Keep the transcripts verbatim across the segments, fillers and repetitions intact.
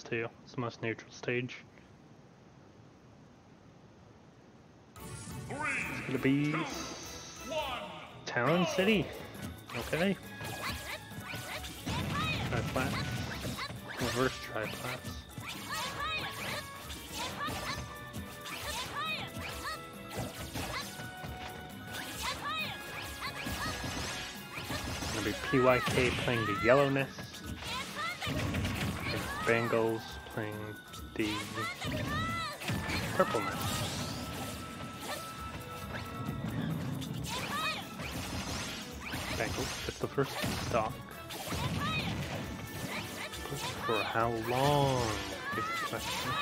too. It's the most neutral stage. It's gonna be Town City. Okay. Tri-flats. Reverse tri-flats. It's gonna be P Y K playing the Yellowness. And Bengals playing the Purpleness. Bengals gets the first stock. For how long is the question?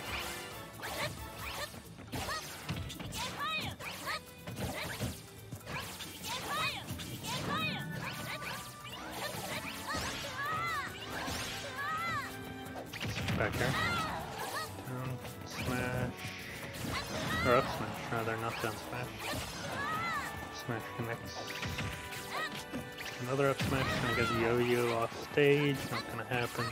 Back here. Down smash. Or up smash, rather, not down smash. Smash connects. Another up smash, gonna get yo-yo off stage, not gonna happen.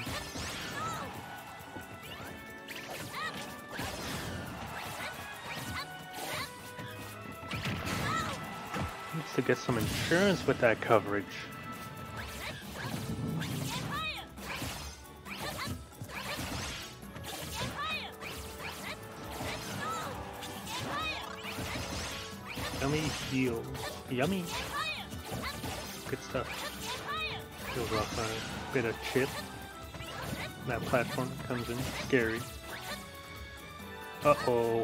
Needs to get some insurance with that coverage. Yummy heals. Yummy. Good stuff. Feels off a bit of chip. That platform comes in scary. Uh-oh.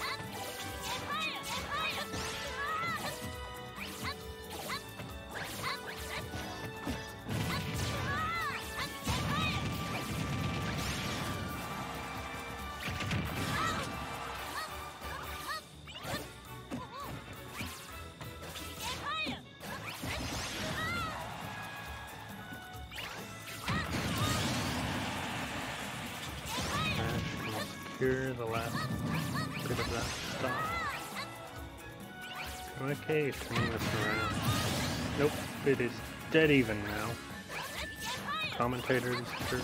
Secure the last bit of that stop. Okay, turning this around. Nope, it is dead even now. Commentators, church.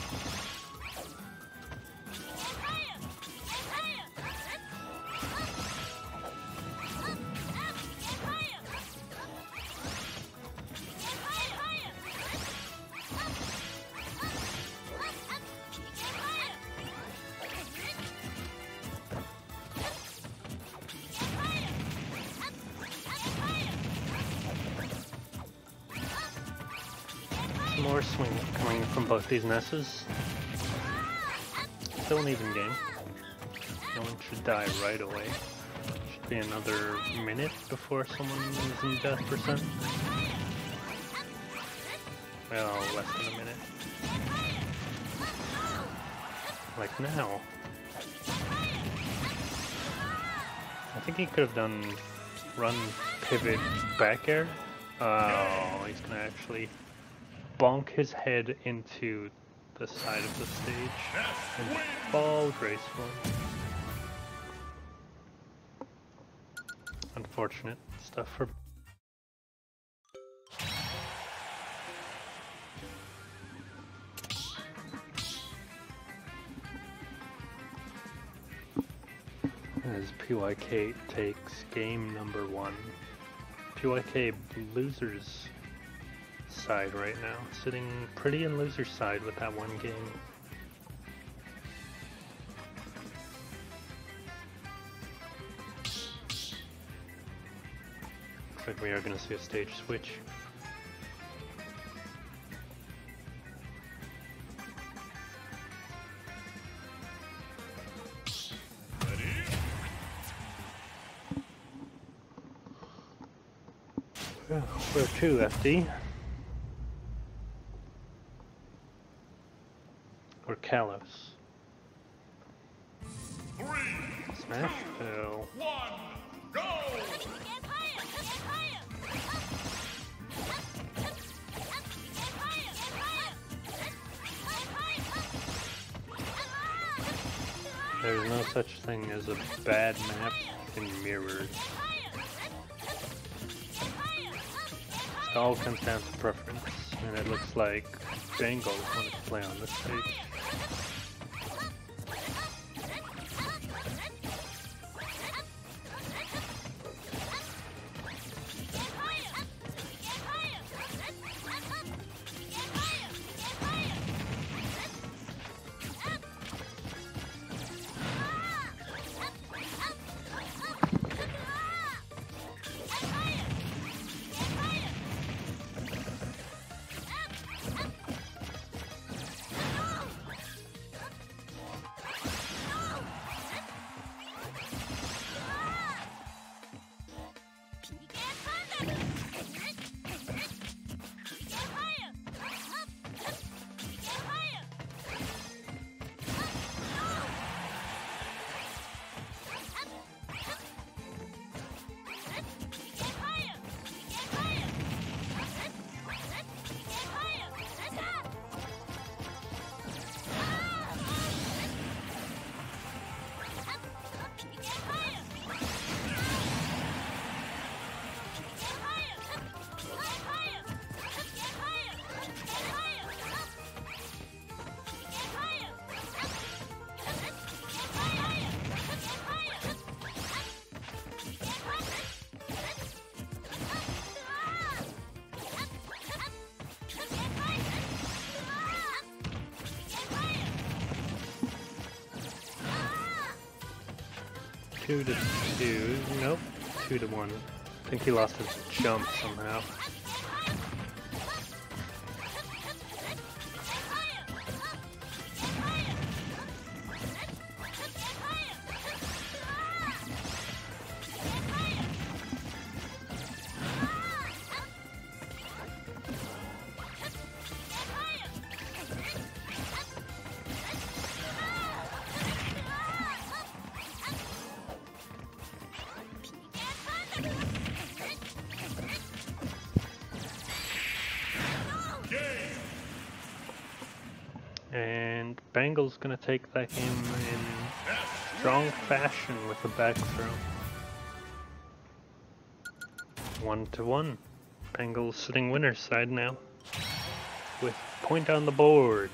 More swing coming from both these Nesses. Still an even game. No one should die right away. Should be another minute before someone is in death percent. Well, less than a minute. Like now. I think he could have done run, pivot, back air. Oh, he's gonna actually bonk his head into the side of the stage and fall gracefully. Unfortunate stuff for as P Y K takes game number one. P Y K losers side right now, sitting pretty in loser side with that one game. Looks like we are going to see a stage switch. Well, where to, F D? Or Kalos? Three, Smash? two, Oh. one, go! There's no such thing as a bad map in mirrors. It all comes down to preference, and it looks like Bengals want to play on this stage. Two to two. Nope. Two to one. I think he lost his jump somehow. And Bangle's gonna take that game in strong fashion with a back throw. One to one. Bangle's sitting winner's side now. With point on the board.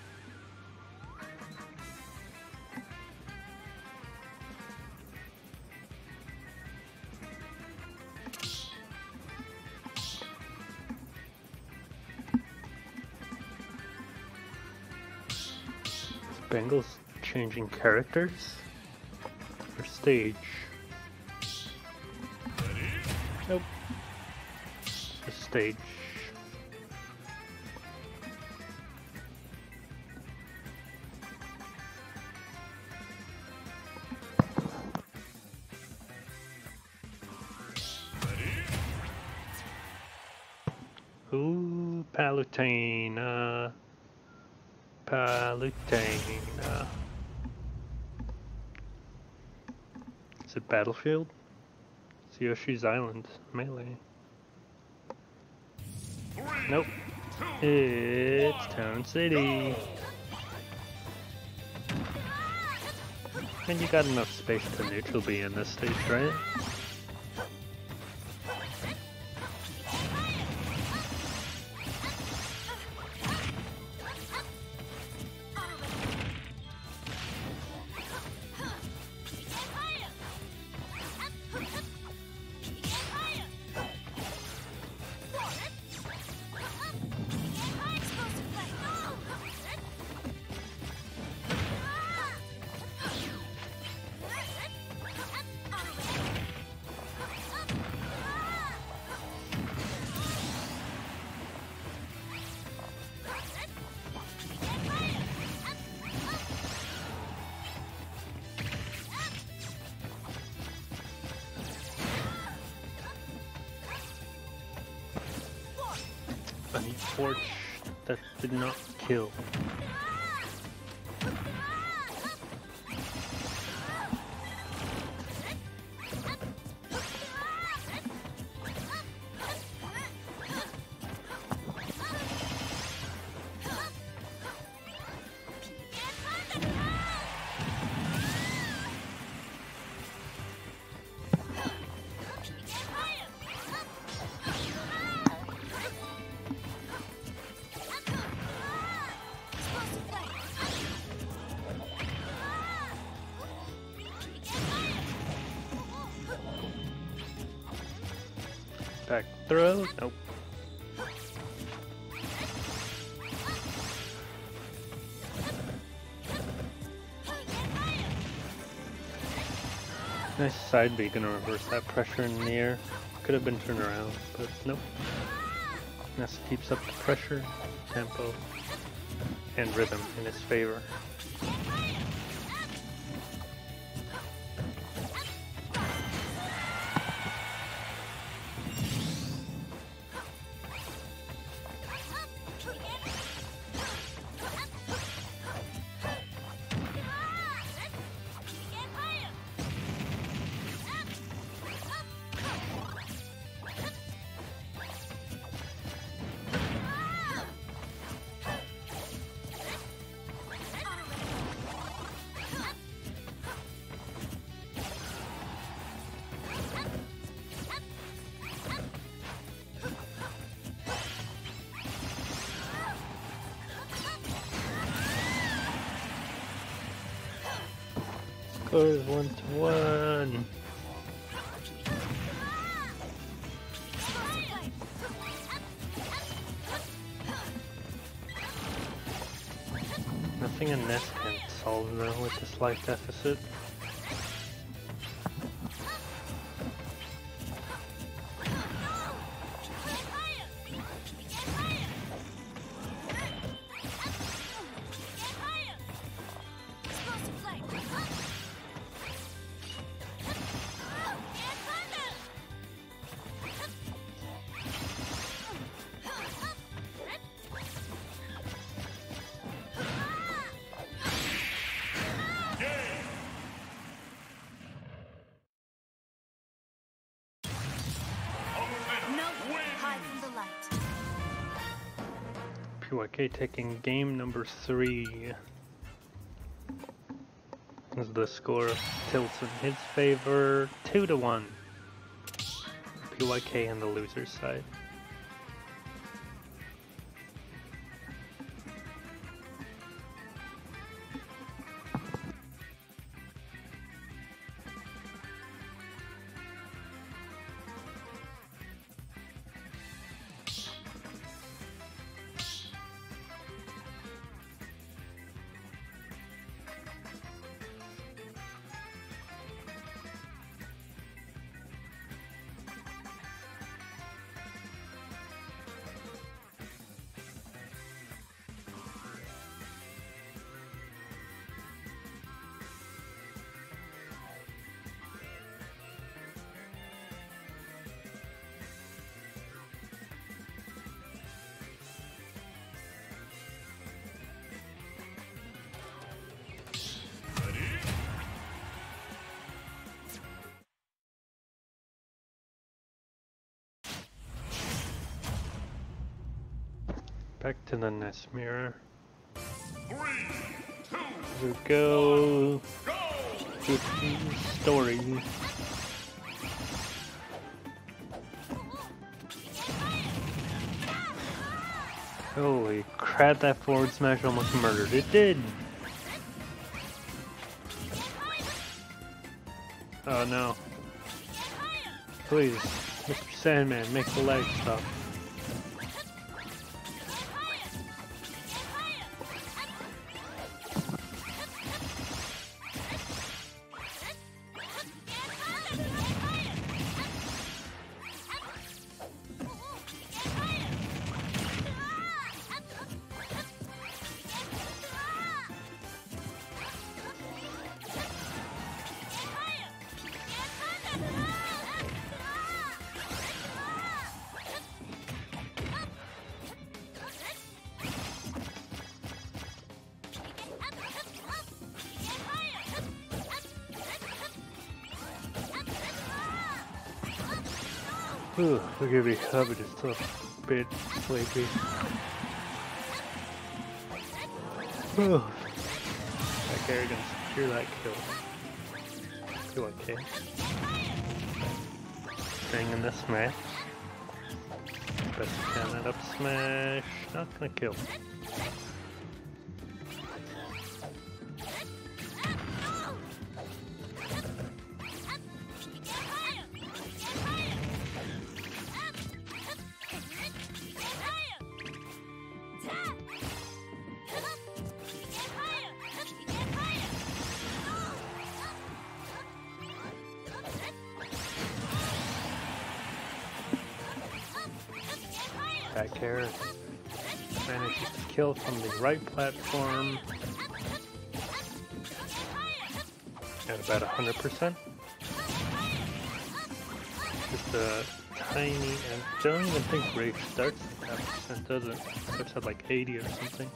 Bangle's changing characters or stage? Nope. The stage. Ooh, Palutena. Palutena. Is it Battlefield? It's Yoshi's Island. Melee. Nope. It's Town City. And you got enough space to neutral be in this stage, right? Unfortunate, that did not kill. Back throw? Nope. Nice side B, gonna reverse that pressure in the air. Could have been turned around, but nope. Ness keeps up the pressure, tempo, and rhythm in his favor. Score is one to one. Nothing a Ness can solve though with this life deficit. P Y K taking game number three. As the score tilts in his favor, two to one. P Y K on the loser's side. Back to the Nest mirror. Three, two, Here we go. Go! Good story. Holy crap, that forward smash almost murdered. It did! Oh no. Please, Mister Sandman, make the leg stop. Ooh, forgive me, I'm just a bit sleepy. Ooh. That arrogance, secure that kill. Feel okay. Staying in this match. Best can that up smash. Not gonna kill. Back air manages to kill from the right platform at about one hundred percent. Just a tiny, and I don't even think Rage starts at that percent, does it? It starts at like eighty or something.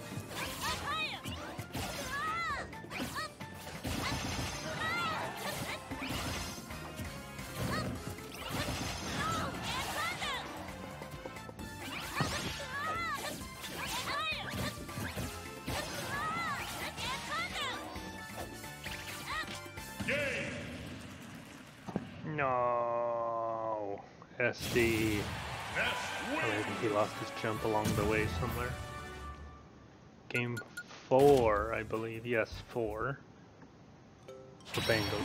No, S D. Oh, maybe he lost his jump along the way somewhere. Game four, I believe. Yes, four. The Bengals.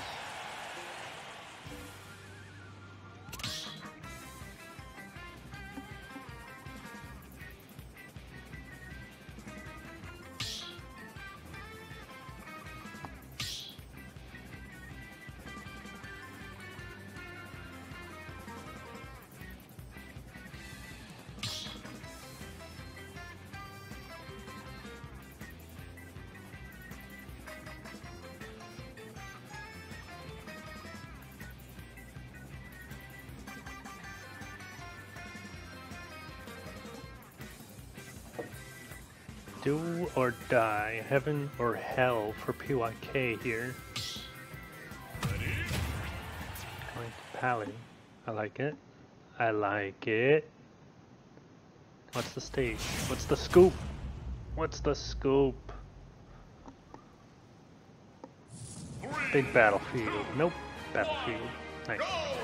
Do or die, heaven or hell for P Y K here. Going to Pally. I like it. I like it. What's the stage? What's the scoop? What's the scope? Big battlefield. Nope. Battlefield. Nice.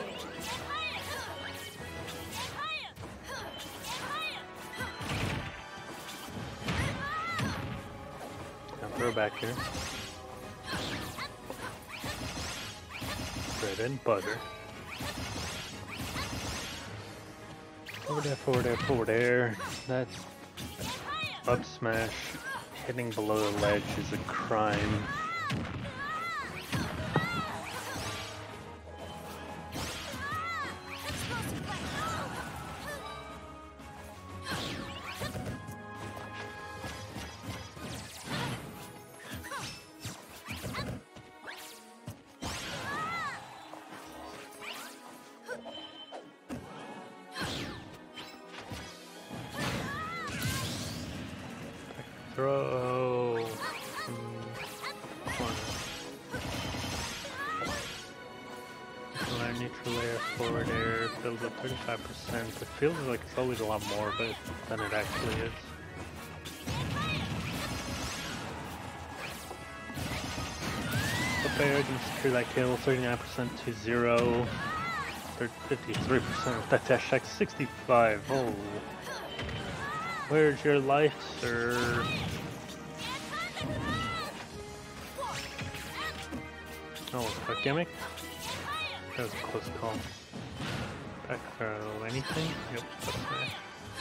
Now throw back here. Bread and butter. Forward there, forward there, forward there. That's up smash. Hitting below the ledge is a crime. Throw. Air neutral air, forward air, build up thirty-five percent. It feels like it's always a lot more, but than it actually is. Up air, didn't secure that kill, thirty-nine percent to zero. fifty-three percent. That dash attack sixty-five. Oh. Where's your life, sir? Oh, a gimmick? That was a close call. Back throw anything? Yep, that's nice.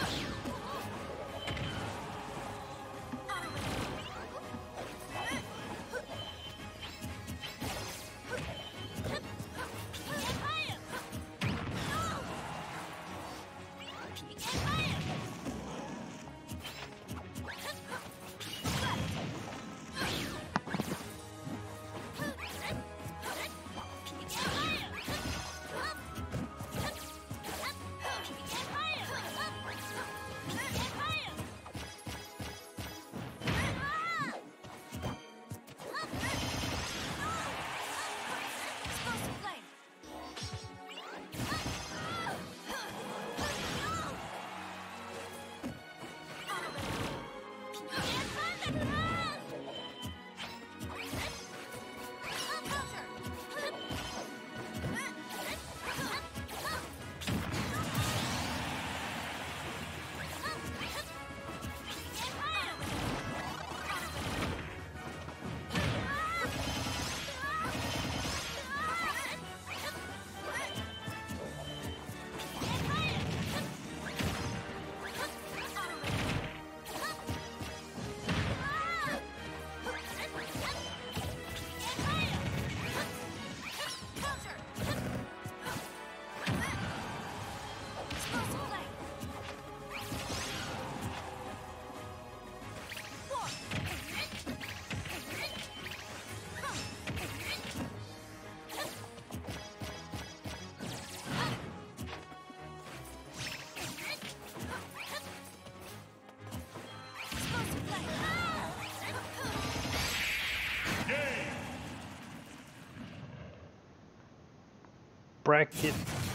Bracket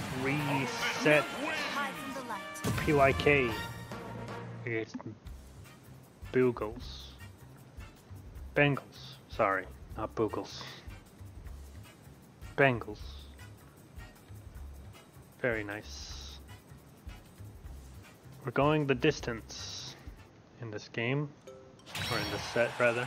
reset for P Y K against Boogles. Bengals, sorry, not Boogles. Bengals. Very nice. We're going the distance in this game, or in this set rather.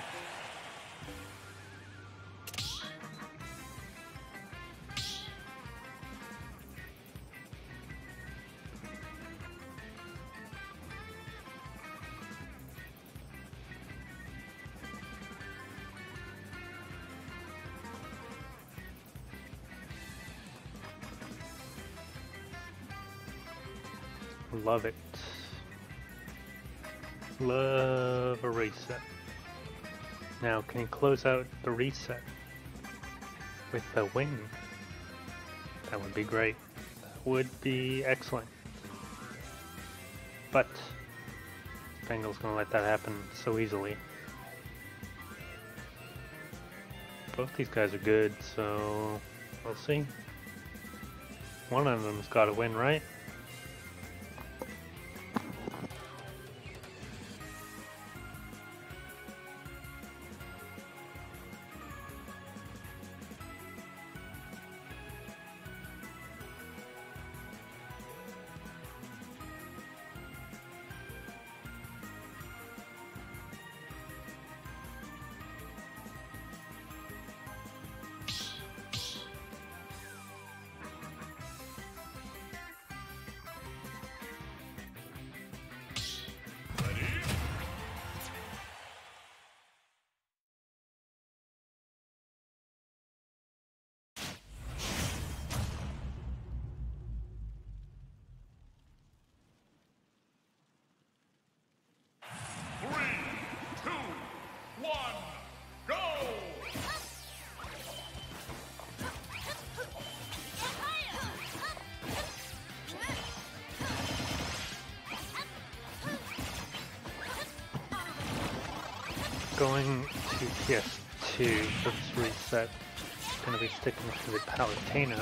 Love it. Love a reset. Now, can you close out the reset with a win? That would be great. That would be excellent. But Bengal's gonna let that happen so easily. Both these guys are good, so we'll see. One of them's got to win, right? going to P S two for this reset. It's going to be sticking to the Palutena,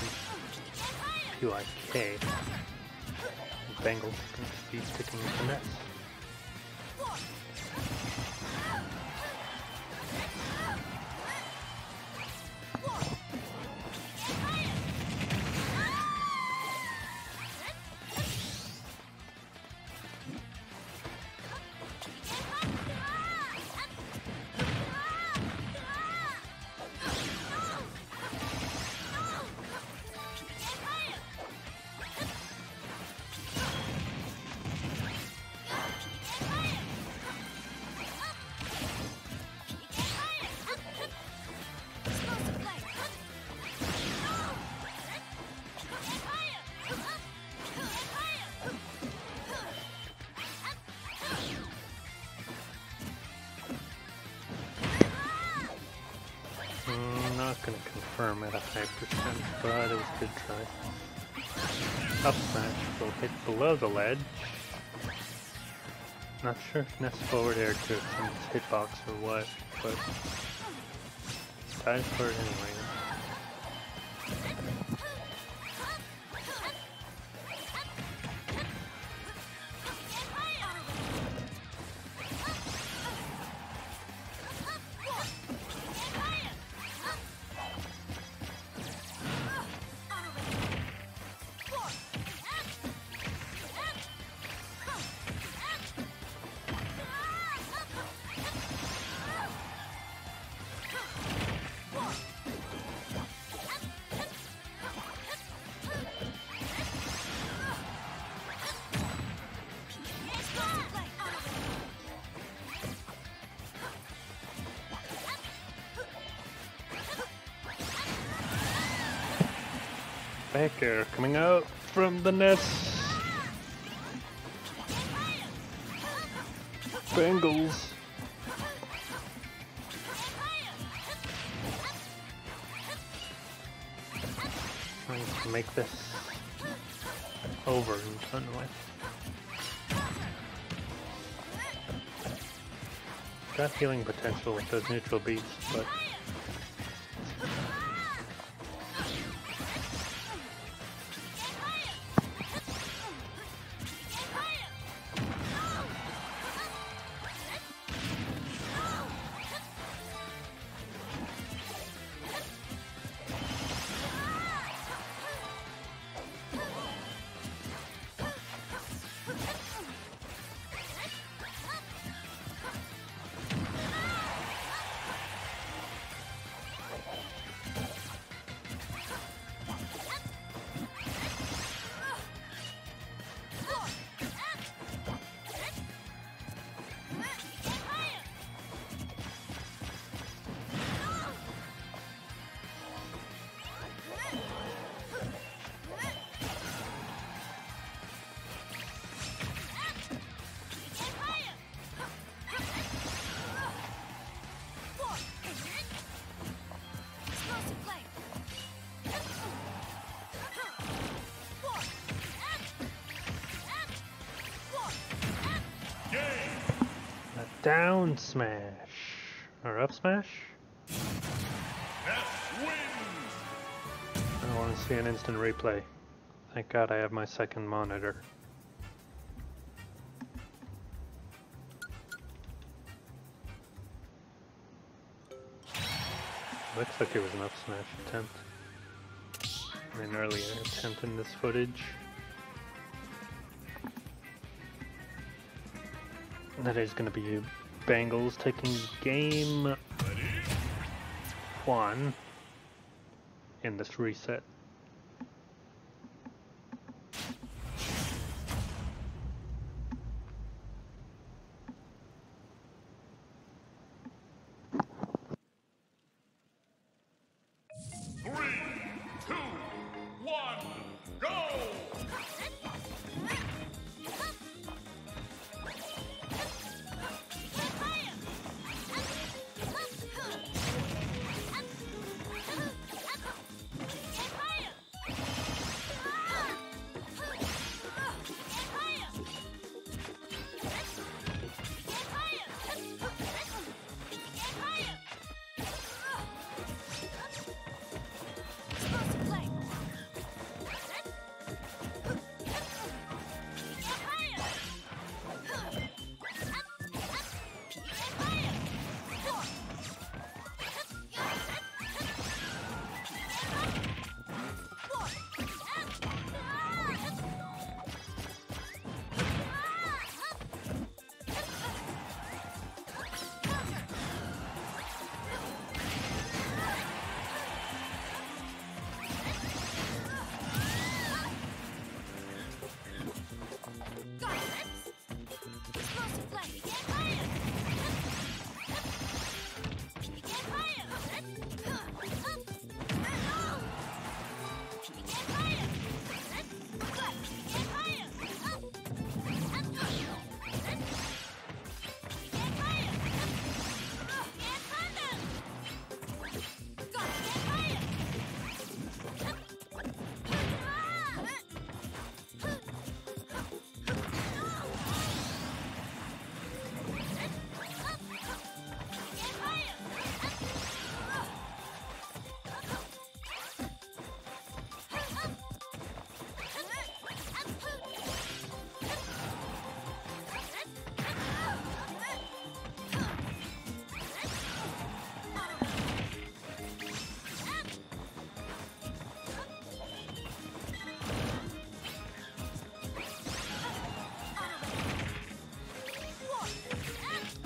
P Y K. And Bengals going to be sticking to Ness. Not gonna confirm at a high percent, but it was a good try. Up smash will hit below the ledge. Not sure if Ness forward air to its hitbox or what, but dive for it anyway. Back air coming out from the Ness. Bengals. Trying to make this over and done with. Got healing potential with those neutral beats, but down smash or up smash. I want to see an instant replay. Thank God I have my second monitor. Looks like it was an up smash attempt. An earlier attempt in this footage. That is going to be Bengals taking game one in this reset.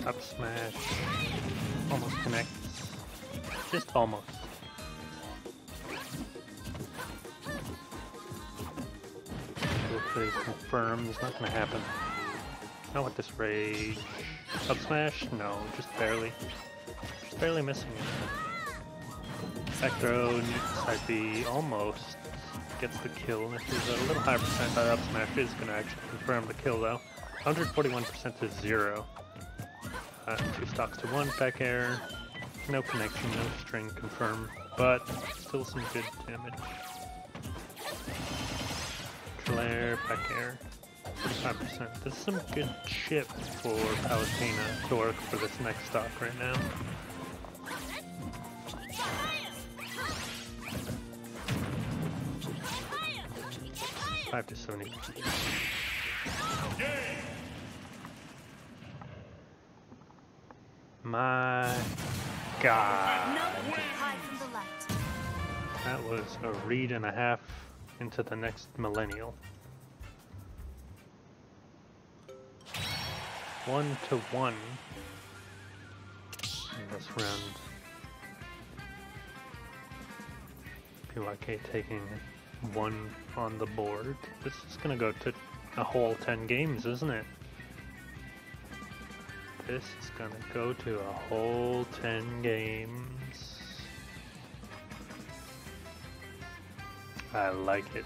Up smash. Almost connects. Just almost. Hopefully confirm. It's not gonna happen. Not with this rage. Up smash? No, just barely. Just barely missing it. Back throw, side B, almost gets the kill. This is a little higher percent. That up smash is gonna actually confirm the kill though. one hundred forty-one percent to zero. Uh, two stocks to one, back air. No connection, no string, confirm, but still some good damage. Flare, back air, forty-five percent. This is some good chip for Palutena to work for this next stock right now. five to seventy. My God. That was a read and a half into the next millennial. One to one in this round. P Y K taking one on the board. This is gonna go to a whole ten games, isn't it? This is gonna go to a whole ten games. I like it.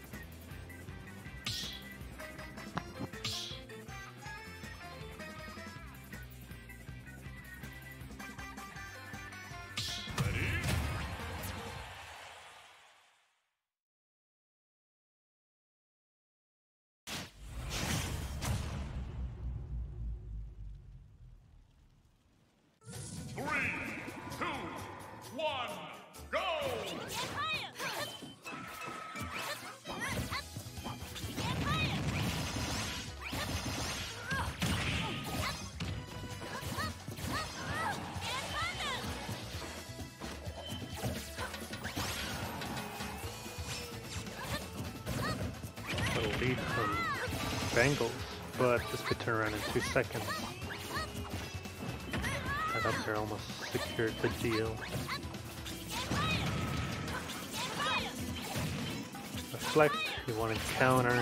Lead from Bengals, but this could turn around in two seconds. That up there almost secured the deal. Reflect, you want to counter.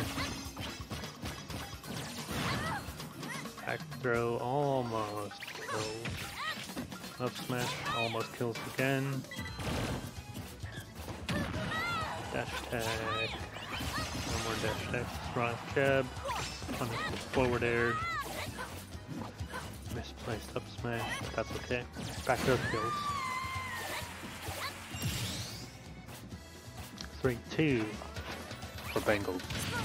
Back throw, almost kills. Up smash, almost kills again. Dash tag. No more dash attacks. Rock jab. Punish the forward air. Misplaced up smash. That's okay. Back throw kills. three two for Bengals.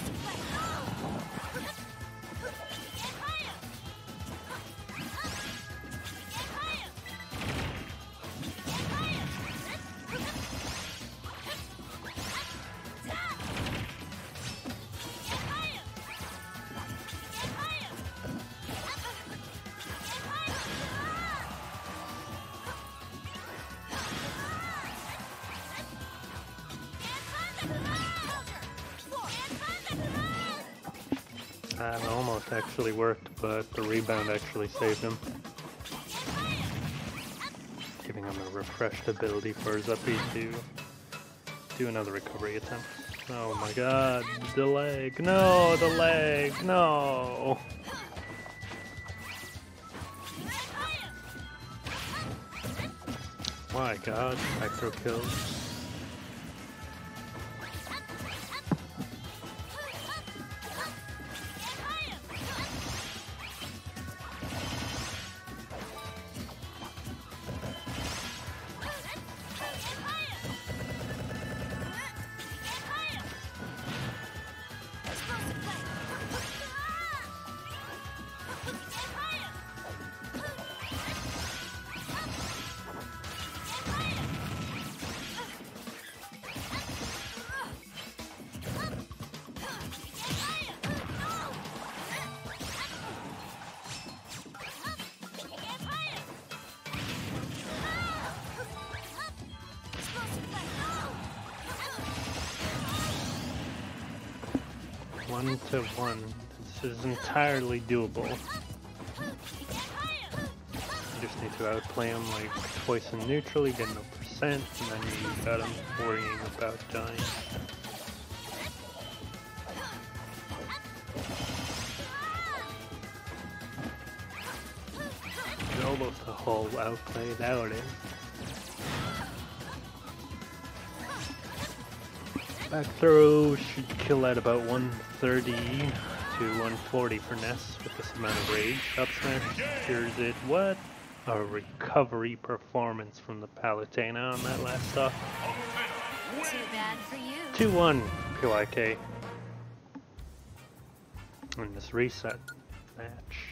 That almost actually worked, but the rebound actually saved him. Giving him a refreshed ability for his up B to do another recovery attempt. Oh my god, the leg, no, the leg, no! My god, micro kills. One to one. This is entirely doable. need to outplay him like twice in neutral, you get no percent, and then you got him worrying about dying. It's almost a whole outplay nowadays. Back throw should kill at about one thirty to one forty for Ness with this amount of rage. Up smash cures it. What a recovery performance from the Palutena on that last stock. Too bad for you. two one P Y K in this reset match.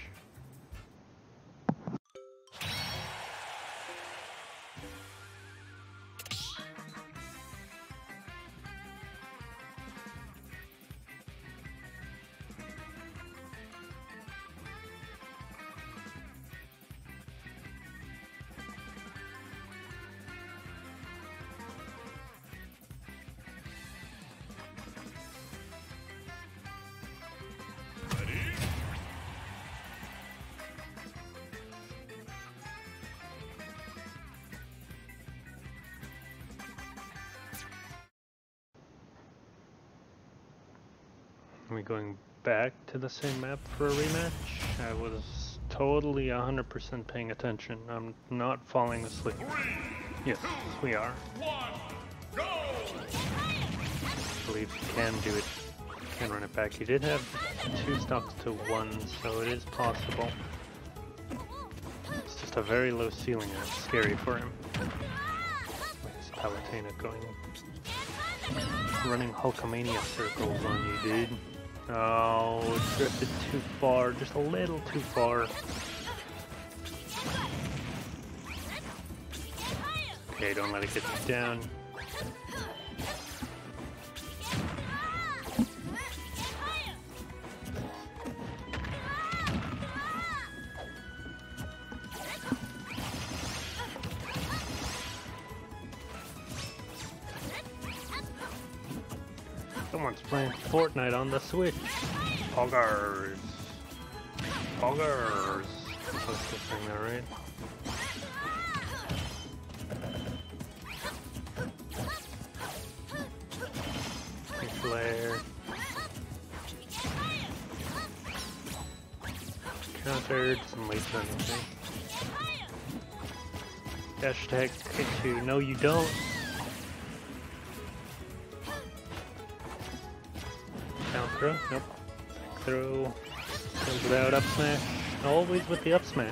Are we going back to the same map for a rematch? I was totally one hundred percent paying attention. I'm not falling asleep. Yes, we are. I believe you can do it. Can run it back. He did have two stocks to one, so it is possible. It's just a very low ceiling and it's scary for him. Where's Palutena going? Running Hulkamania circles on you, dude. Oh, it drifted too far, just a little too far. Okay, don't let it get you down. Someone's playing Fortnite on the Switch. Poggers. Poggers. I'm supposed to sing that, right? Big flare. Countered. Some late turn, okay. Dash attack into. No, you don't. Throw? Nope. Throw. Comes without up smash. Always with the up smash.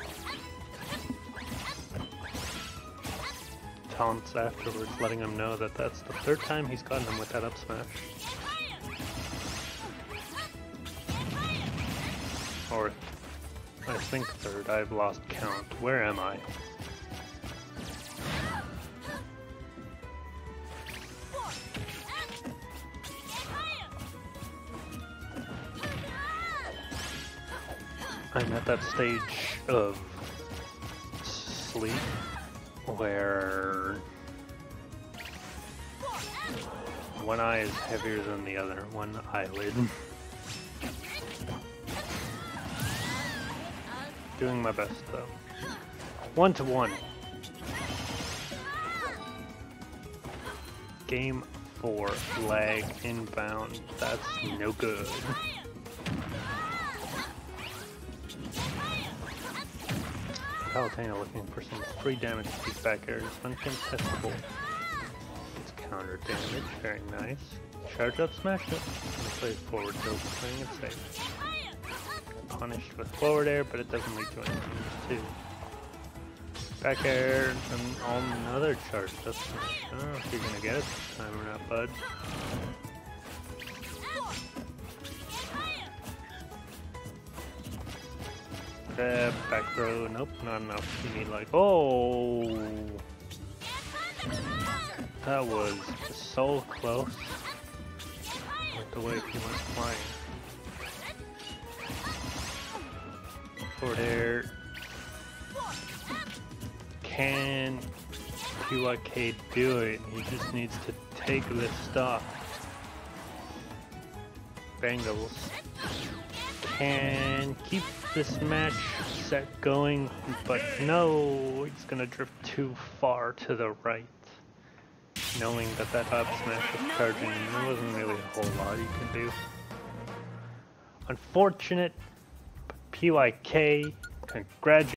Taunts afterwards, letting him know that that's the third time he's gotten him with that up smash. Or, I think third. I've lost count. Where am I? I'm at that stage of sleep where one eye is heavier than the other, one eyelid. Doing my best though. One to one. Game four, lag inbound. That's no good. Palutena looking for some free damage to these back airs. Uncontestable. It's counter damage. Very nice. Charge up, smash it. And plays forward tilt, playing it safe. Punished with forward air, but it doesn't lead to anything too. Back air and another charge up smash. I don't know if you're gonna get it this time or not, bud. Grab, back throw, nope, not enough. You need like, oh! That was so close with the way he went flying. Forward air. Can P Y K do it? He just needs to take this stock. Bangles. can keep this match set going, but no, he's gonna drift too far to the right. Knowing that that up smash was charging, there wasn't really a whole lot you can do. Unfortunate, but P Y K, congratulations.